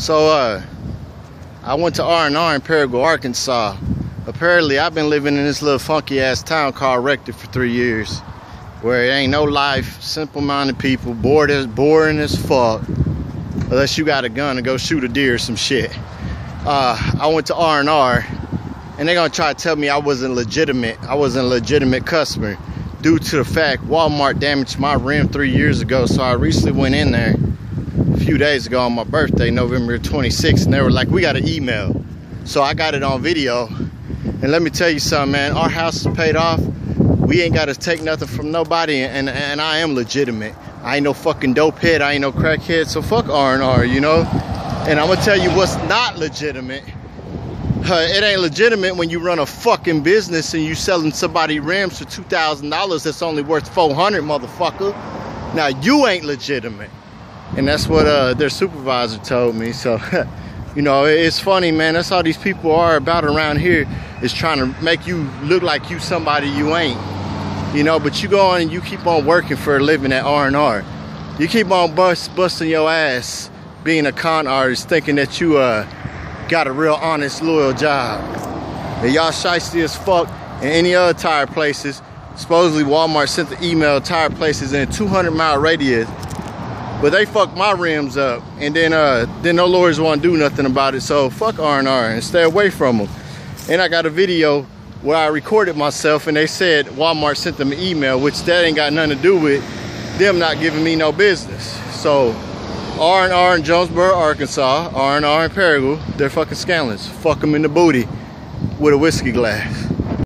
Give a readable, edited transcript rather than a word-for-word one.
So I went to R&R in Paraguay, Arkansas. Apparently I've been living in this little funky ass town called Rector for 3 years, where it ain't no life, simple-minded people, boring as fuck, unless you got a gun to go shoot a deer or some shit. I went to R&R, and they're gonna try to tell me I wasn't a legitimate customer due to the fact Walmart damaged my rim 3 years ago. So I recently went in there a few days ago on my birthday, November 26th, and they were like, we got an email. So I got it on video, and let me tell you something, man, our house is paid off. We ain't got to take nothing from nobody, and I am legitimate. I ain't no fucking dope head, I ain't no crackhead, so fuck R&R, you know? And I'm gonna tell you what's not legitimate. It ain't legitimate when you run a fucking business and you selling somebody rims for $2,000 that's only worth $400, motherfucker. Now you ain't legitimate. And that's what their supervisor told me. So, you know, it's funny, man. That's all these people are about around here, is trying to make you look like you somebody you ain't. You know, but you go on and you keep on working for a living at R&R. You keep on busting your ass being a con artist, thinking that you got a real honest, loyal job. And y'all shiesty as fuck. And any other tire places, supposedly Walmart sent the email tire places in a 200-mile radius, but they fucked my rims up, and then no lawyers want to do nothing about it. So fuck R&R and stay away from them. And I got a video where I recorded myself, and they said Walmart sent them an email, which that ain't got nothing to do with them not giving me no business. So R&R in Jonesboro, Arkansas, R&R in Paraguay, they're fucking scandalous. Fuck them in the booty with a whiskey glass.